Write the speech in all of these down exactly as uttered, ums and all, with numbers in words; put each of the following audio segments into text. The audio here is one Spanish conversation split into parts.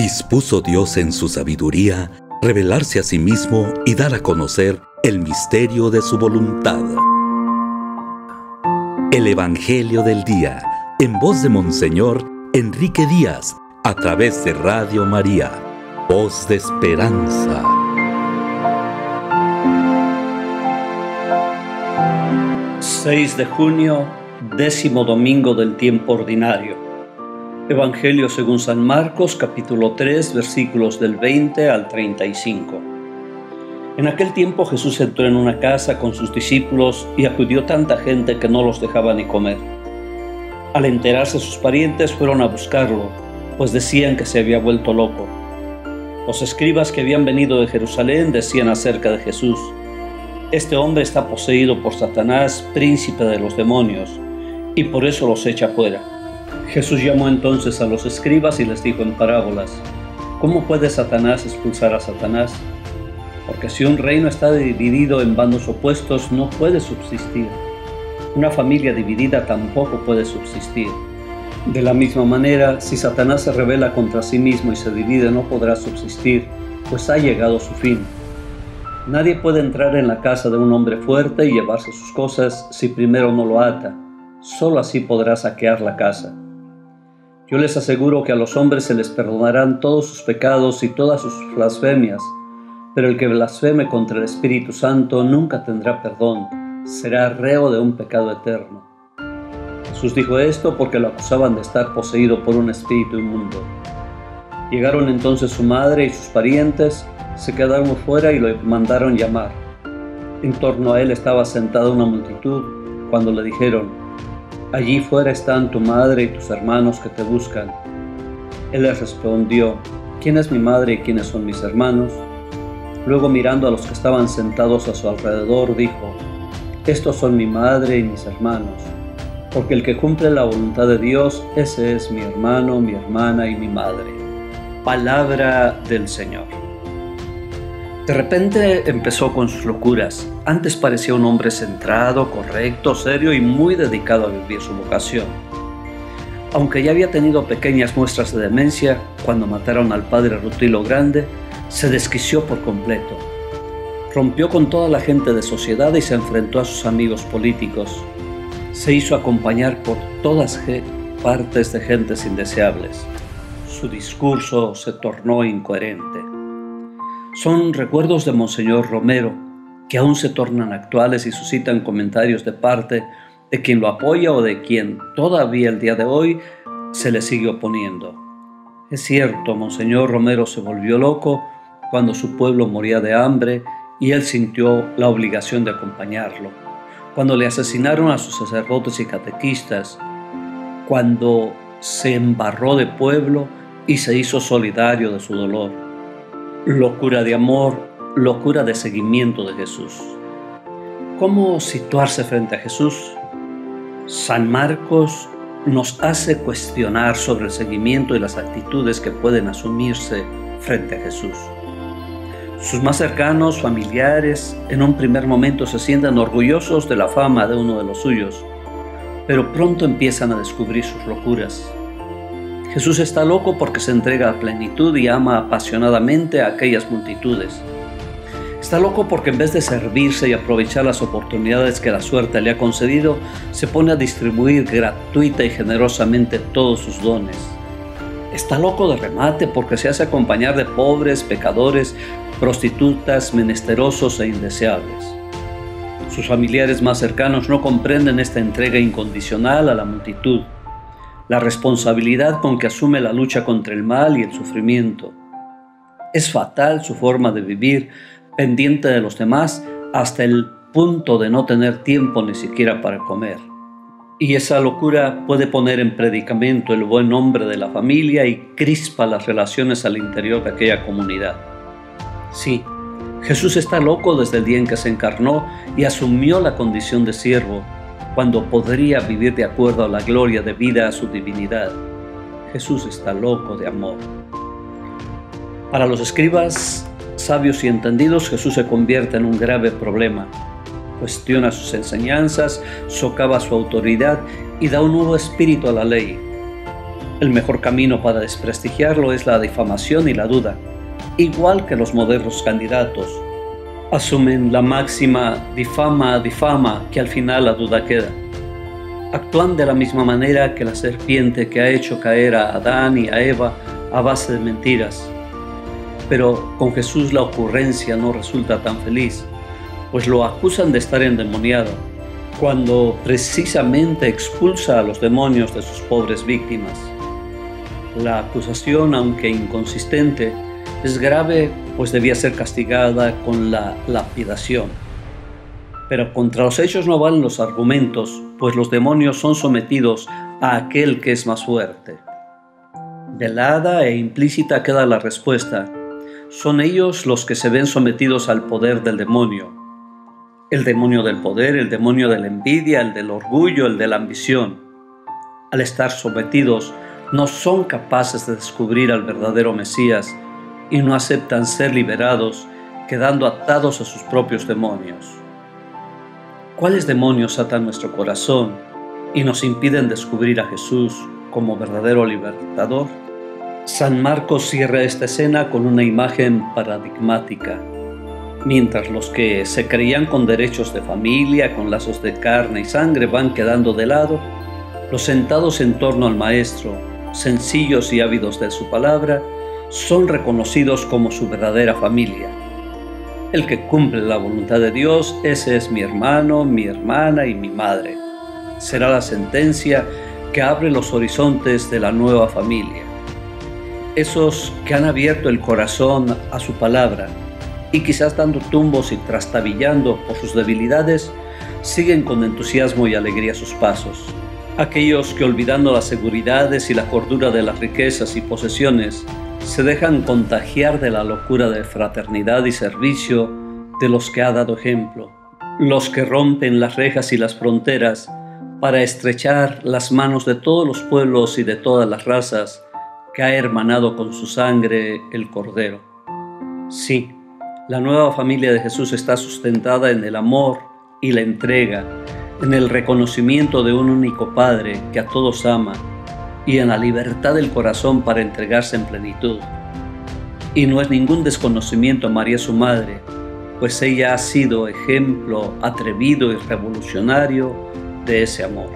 Dispuso Dios en su sabiduría revelarse a sí mismo y dar a conocer el misterio de su voluntad. El Evangelio del Día, en voz de Monseñor Enrique Díaz, a través de Radio María, voz de esperanza. seis de junio, décimo domingo del tiempo ordinario. Evangelio según San Marcos, capítulo tres, versículos del veinte al treinta y cinco. En aquel tiempo Jesús entró en una casa con sus discípulos y acudió tanta gente que no los dejaba ni comer. Al enterarse sus parientes fueron a buscarlo, pues decían que se había vuelto loco. Los escribas que habían venido de Jerusalén decían acerca de Jesús: este hombre está poseído por Satanás, príncipe de los demonios, y por eso los echa fuera. Jesús llamó entonces a los escribas y les dijo en parábolas: ¿cómo puede Satanás expulsar a Satanás? Porque si un reino está dividido en bandos opuestos, no puede subsistir. Una familia dividida tampoco puede subsistir. De la misma manera, si Satanás se rebela contra sí mismo y se divide, no podrá subsistir, pues ha llegado su fin. Nadie puede entrar en la casa de un hombre fuerte y llevarse sus cosas si primero no lo ata. Solo así podrá saquear la casa. Yo les aseguro que a los hombres se les perdonarán todos sus pecados y todas sus blasfemias, pero el que blasfeme contra el Espíritu Santo nunca tendrá perdón, será reo de un pecado eterno. Jesús dijo esto porque lo acusaban de estar poseído por un espíritu inmundo. Llegaron entonces su madre y sus parientes, se quedaron fuera y lo mandaron llamar. En torno a él estaba sentada una multitud, cuando le dijeron: allí fuera están tu madre y tus hermanos que te buscan. Él les respondió: ¿quién es mi madre y quiénes son mis hermanos? Luego, mirando a los que estaban sentados a su alrededor, dijo: estos son mi madre y mis hermanos, porque el que cumple la voluntad de Dios, ese es mi hermano, mi hermana y mi madre. Palabra del Señor. De repente empezó con sus locuras. Antes parecía un hombre centrado, correcto, serio y muy dedicado a vivir su vocación. Aunque ya había tenido pequeñas muestras de demencia, cuando mataron al padre Rutilo Grande, se desquició por completo. Rompió con toda la gente de sociedad y se enfrentó a sus amigos políticos. Se hizo acompañar por todas partes de gentes indeseables. Su discurso se tornó incoherente. Son recuerdos de Monseñor Romero, que aún se tornan actuales y suscitan comentarios de parte de quien lo apoya o de quien todavía el día de hoy se le sigue oponiendo. Es cierto, Monseñor Romero se volvió loco cuando su pueblo moría de hambre y él sintió la obligación de acompañarlo, cuando le asesinaron a sus sacerdotes y catequistas, cuando se embarró de pueblo y se hizo solidario de su dolor. Locura de amor, locura de seguimiento de Jesús. ¿Cómo situarse frente a Jesús? San Marcos nos hace cuestionar sobre el seguimiento y las actitudes que pueden asumirse frente a Jesús. Sus más cercanos, familiares, en un primer momento se sienten orgullosos de la fama de uno de los suyos, pero pronto empiezan a descubrir sus locuras. Jesús está loco porque se entrega a plenitud y ama apasionadamente a aquellas multitudes. Está loco porque en vez de servirse y aprovechar las oportunidades que la suerte le ha concedido, se pone a distribuir gratuita y generosamente todos sus dones. Está loco de remate porque se hace acompañar de pobres, pecadores, prostitutas, menesterosos e indeseables. Sus familiares más cercanos no comprenden esta entrega incondicional a la multitud, la responsabilidad con que asume la lucha contra el mal y el sufrimiento. Es fatal su forma de vivir, pendiente de los demás hasta el punto de no tener tiempo ni siquiera para comer. Y esa locura puede poner en predicamento el buen nombre de la familia y crispa las relaciones al interior de aquella comunidad. Sí, Jesús está loco desde el día en que se encarnó y asumió la condición de siervo, cuando podría vivir de acuerdo a la gloria debida a su divinidad. Jesús está loco de amor. Para los escribas sabios y entendidos, Jesús se convierte en un grave problema. Cuestiona sus enseñanzas, socava su autoridad y da un nuevo espíritu a la ley. El mejor camino para desprestigiarlo es la difamación y la duda, igual que los modernos candidatos. Asumen la máxima difama, difama, que al final la duda queda. Actúan de la misma manera que la serpiente que ha hecho caer a Adán y a Eva a base de mentiras. Pero con Jesús la ocurrencia no resulta tan feliz, pues lo acusan de estar endemoniado, cuando precisamente expulsa a los demonios de sus pobres víctimas. La acusación, aunque inconsistente, es grave, pues debía ser castigada con la lapidación. Pero contra los hechos no valen los argumentos, pues los demonios son sometidos a aquel que es más fuerte. Velada e implícita queda la respuesta. Son ellos los que se ven sometidos al poder del demonio. El demonio del poder, el demonio de la envidia, el del orgullo, el de la ambición. Al estar sometidos, no son capaces de descubrir al verdadero Mesías y no aceptan ser liberados, quedando atados a sus propios demonios. ¿Cuáles demonios atan nuestro corazón y nos impiden descubrir a Jesús como verdadero libertador? San Marcos cierra esta escena con una imagen paradigmática. Mientras los que se creían con derechos de familia, con lazos de carne y sangre, van quedando de lado, los sentados en torno al Maestro, sencillos y ávidos de su palabra, son reconocidos como su verdadera familia. El que cumple la voluntad de Dios, ese es mi hermano, mi hermana y mi madre. Será la sentencia que abre los horizontes de la nueva familia. Esos que han abierto el corazón a su palabra y quizás dando tumbos y trastabillando por sus debilidades, siguen con entusiasmo y alegría sus pasos. Aquellos que, olvidando las seguridades y la cordura de las riquezas y posesiones, se dejan contagiar de la locura de fraternidad y servicio de los que ha dado ejemplo. Los que rompen las rejas y las fronteras para estrechar las manos de todos los pueblos y de todas las razas que ha hermanado con su sangre el Cordero. Sí, la nueva familia de Jesús está sustentada en el amor y la entrega, en el reconocimiento de un único Padre que a todos ama y en la libertad del corazón para entregarse en plenitud. Y no es ningún desconocimiento a María su madre, pues ella ha sido ejemplo atrevido y revolucionario de ese amor.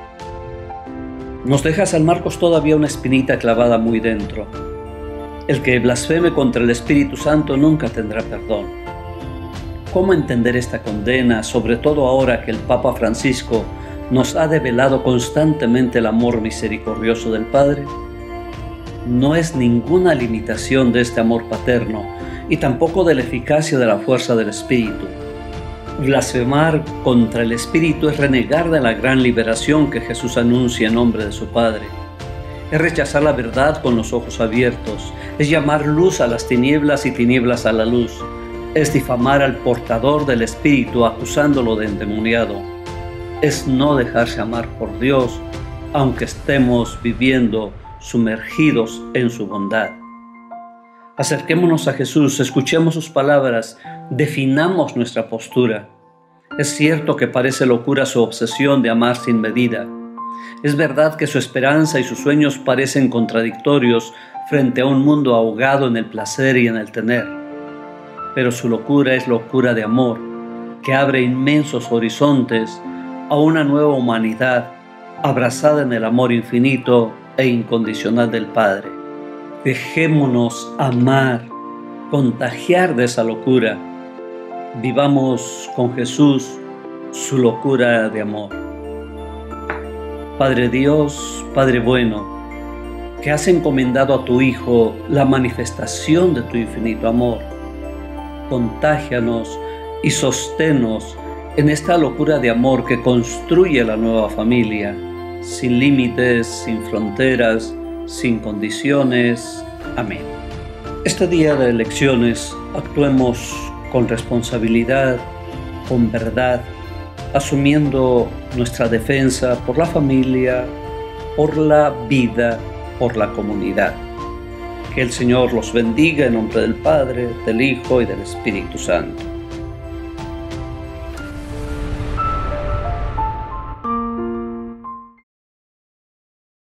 Nos deja San Marcos todavía una espinita clavada muy dentro. El que blasfeme contra el Espíritu Santo nunca tendrá perdón. ¿Cómo entender esta condena, sobre todo ahora que el Papa Francisco nos ha develado constantemente el amor misericordioso del Padre? No es ninguna limitación de este amor paterno y tampoco de la eficacia de la fuerza del Espíritu. Blasfemar contra el Espíritu es renegar de la gran liberación que Jesús anuncia en nombre de su Padre. Es rechazar la verdad con los ojos abiertos, es llamar luz a las tinieblas y tinieblas a la luz, es difamar al portador del Espíritu acusándolo de endemoniado, es no dejarse amar por Dios, aunque estemos viviendo sumergidos en su bondad. Acerquémonos a Jesús, escuchemos sus palabras, definamos nuestra postura. Es cierto que parece locura su obsesión de amar sin medida. Es verdad que su esperanza y sus sueños parecen contradictorios frente a un mundo ahogado en el placer y en el tener. Pero su locura es locura de amor, que abre inmensos horizontes a una nueva humanidad abrazada en el amor infinito e incondicional del Padre. Dejémonos amar, contagiar de esa locura. Vivamos con Jesús su locura de amor. Padre Dios, Padre bueno, que has encomendado a tu Hijo la manifestación de tu infinito amor, contágianos y sosténnos en esta locura de amor que construye la nueva familia, sin límites, sin fronteras, sin condiciones. Amén. Este día de elecciones actuemos con responsabilidad, con verdad, asumiendo nuestra defensa por la familia, por la vida, por la comunidad. Que el Señor los bendiga en nombre del Padre, del Hijo y del Espíritu Santo.